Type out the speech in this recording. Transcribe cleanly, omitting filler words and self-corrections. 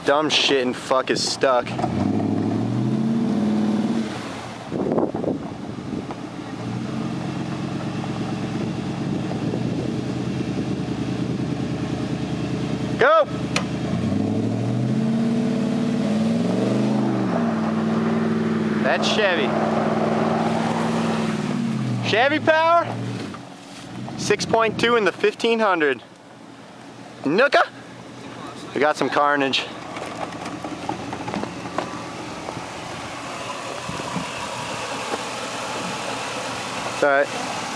dumb shit and fuck is stuck. Go! That's Chevy. Chevy power, 6.2 in the 1500. Nooka! We got some carnage. It's alright.